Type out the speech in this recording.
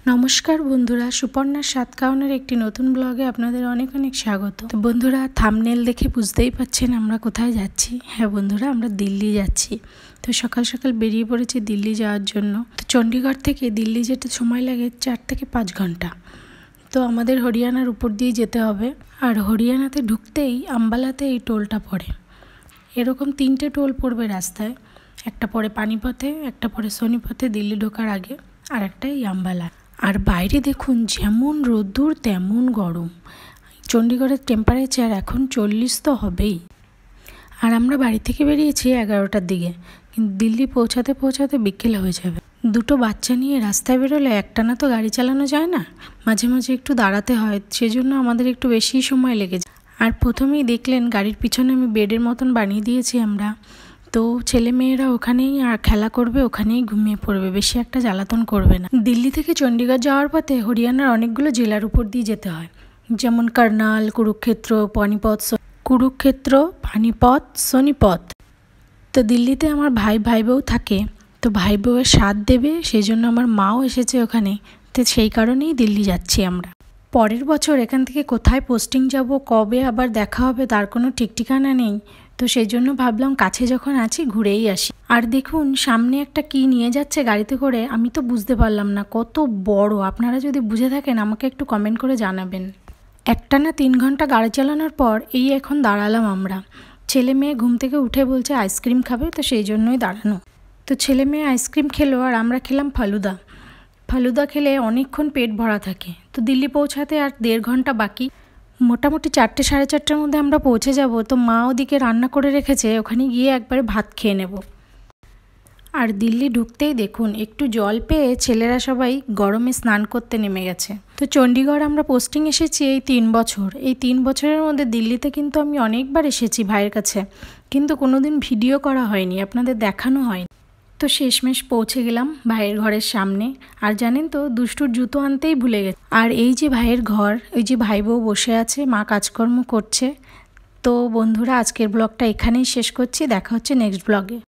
নমস্কার বন্ধুরা, সুপর্ণার সাত কারণের একটি নতুন ব্লগে আপনাদের অনেক অনেক স্বাগত। তো বন্ধুরা, থাম্বনেল দেখে বুঝতেই পাচ্ছেন আমরা কোথায় যাচ্ছি। হ্যাঁ বন্ধুরা, আমরা দিল্লি যাচ্ছি। তো সকাল সকাল বেরিয়ে পড়েছি দিল্লি যাওয়ার জন্য। তো চণ্ডীগড় থেকে দিল্লি যেতে সময় লাগে 4 থেকে 5 ঘন্টা। তো আমাদের হরিয়ানার উপর দিয়ে যেতে হবে। আর হরিয়ানাতে ঢুকতেই আম্বালাতে এই টোলটা পড়ে। এরকম 3টে টোল পড়বে রাস্তায়। একটা পড়ে পানিপথে, একটা পড়ে সোনিপথে দিল্লি ঢোকার আগে, আর একটা এই আম্বালা। আর বাইরে দেখুন যেমন রোদ্দুর তেমন গরম। চণ্ডীগড়ের টেম্পারেচার এখন 40 তো হবেই। আর আমরা বাড়ি থেকে বেরিয়েছি 11টার দিকে, কিন্তু দিল্লি পৌঁছাতে পৌঁছাতে বিকেল হয়ে যাবে। দুটো বাচ্চা নিয়ে রাস্তায় বেরোলে একটানা তো গাড়ি চালানো যায় না, মাঝে মাঝে একটু দাঁড়াতে হয়, সেজন্য আমাদের একটু বেশি সময় লেগে যায়। আর প্রথমেই দেখলেন গাড়ির পিছনে আমি বেডের মতন বানিয়ে দিয়েছি আমরা। তো ছেলে মেয়েরা ওখানেই আর খেলা করবে, ওখানেই ঘুমিয়ে পড়বে, বেশি একটা জ্বালাতন করবে না। দিল্লি থেকে চণ্ডীগড় যাওয়ার পথে হরিয়ানার অনেকগুলো জেলার উপর দিয়ে যেতে হয়, যেমন কার্নাল, পানিপথ, সোনিপথ। তো দিল্লিতে আমার ভাই বউ থাকে। তো ভাই বউয়ের সাথ দেবে, সেই জন্য আমার মাও এসেছে ওখানে। তো সেই কারণেই দিল্লি যাচ্ছি আমরা। পরের বছর এখান থেকে কোথায় পোস্টিং যাব, কবে আবার দেখা হবে তার কোনো ঠিক ঠিকানা নেই। তো সেই জন্য ভাবলাম কাছে যখন আছি ঘুরেই আসি। আর দেখুন সামনে একটা কি নিয়ে যাচ্ছে গাড়িতে করে, আমি তো বুঝতে পারলাম না কত বড়। আপনারা যদি বুঝে থাকেন আমাকে একটু কমেন্ট করে জানাবেন। একটানা 3 ঘন্টা গাড়ি চালানোর পর এই এখন দাঁড়ালাম আমরা। ছেলে মেয়ে ঘুম থেকে উঠে বলছে আইসক্রিম খাবে, তো সেই জন্যই দাঁড়ানো। তো ছেলে মেয়ে আইসক্রিম খেলো আর আমরা খেলাম ফালুদা খেলে অনেকক্ষণ পেট ভরা থাকে। তো দিল্লি পৌঁছাতে আর 1.5 ঘন্টা বাকি। মোটামুটি 4টে সাড়ে 4টার মধ্যে আমরা পৌঁছে যাব। তো মা ওদিকে রান্না করে রেখেছে, ওখানে গিয়ে একবারে ভাত খেয়ে নেব। আর দিল্লি ঢুকতেই দেখুন একটু জল পেয়ে ছেলেরা সবাই গরমে স্নান করতে নেমে গেছে। তো চণ্ডীগড় আমরা পোস্টিং এসেছি এই 3 বছর। এই 3 বছরের মধ্যে দিল্লিতে কিন্তু আমি অনেকবার এসেছি ভাইয়ের কাছে, কিন্তু কোনোদিন ভিডিও করা হয়নি, আপনাদের দেখানো হয়নি। তো শেষমেশ পৌঁছে গেলাম ভাইয়ের ঘরের সামনে। আর জানেন তো, দুষ্টুর জুতো আনতেই ভুলে গেছে। আর এই যে ভাইয়ের ঘর, ওই যে ভাই বউ বসে আছে, মা কাজকর্ম করছে। তো বন্ধুরা, আজকের ব্লগটা এখানেই শেষ করছি। দেখা হচ্ছে নেক্সট ব্লগে।